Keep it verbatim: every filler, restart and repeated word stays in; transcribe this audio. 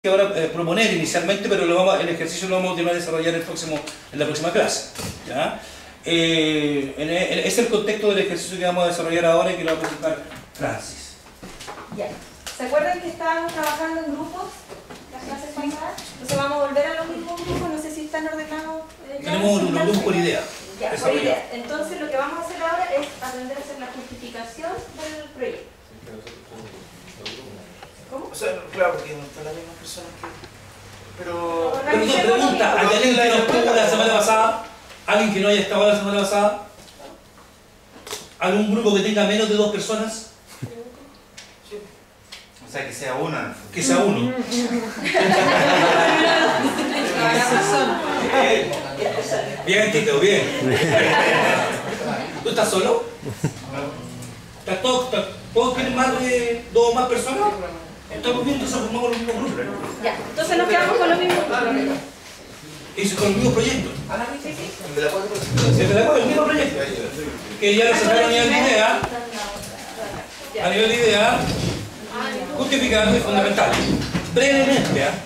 ahora eh, proponer inicialmente, pero lo vamos, el ejercicio lo vamos a desarrollar el próximo, en la próxima clase. ¿Ya? Eh, en, en, es el contexto del ejercicio que vamos a desarrollar ahora y que lo va a presentar Francis. Ya. ¿Se acuerdan que estábamos trabajando en grupos las clases pasadas? Entonces vamos a volver a los mismos grupos, no sé si están ordenados. Eh, Tenemos unos grupos por idea. Ya, por idea. Entonces lo que vamos a hacer ahora es aprender a hacer la justificación del proyecto. ¿Cómo? O sea, claro, porque no están las mismas personas que... Pero... Pero una pregunta, ¿hay alguien que no estuvo la semana pasada? ¿Alguien que no haya estado la semana pasada? ¿Algún grupo que tenga menos de dos personas? O sea, que sea una. Que sea uno. Bien, Tito, bien. ¿Tú estás solo? ¿Estás todos, estás, ¿Todos tienen más de dos o más personas? Estamos viendo eso, formamos los mismos grupos. Ya, entonces nos quedamos con los mismos grupos. Y con los mismos proyectos. Sí, sí. ¿De la cuatro? ¿Se te da el mismo proyecto? Que ya lo sacaron a nivel de idea. A nivel de idea, justificando y fundamental. Brevemente, ¿eh?